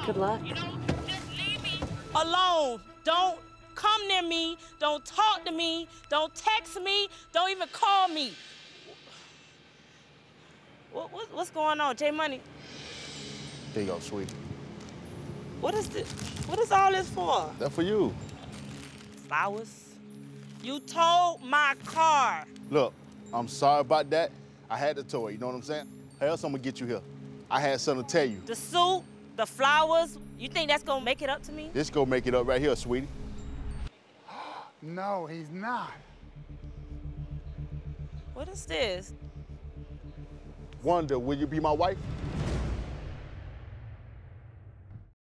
Good luck. You know, just leave me alone. Don't come near me. Don't talk to me. Don't text me. Don't even call me. What's going on, J Money? There you go, sweetie. What is this? What is all this for? That's for you. Flowers? You towed my car. Look, I'm sorry about that. I had to tow it, you know what I'm saying? How else I'm gonna get you here? I had something to tell you. The suit, the flowers, you think that's gonna make it up to me? This gonna make it up right here, sweetie. No, he's not. What is this? Wonder, will you be my wife?